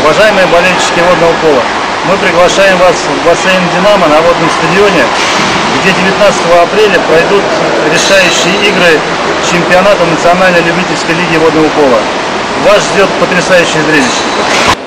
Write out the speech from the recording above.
Уважаемые болельщики водного пола, мы приглашаем вас в бассейн «Динамо» на Водном стадионе, где 19 апреля пройдут решающие игры чемпионата национальной любительской лиги водного пола. Вас ждет потрясающее зрелище.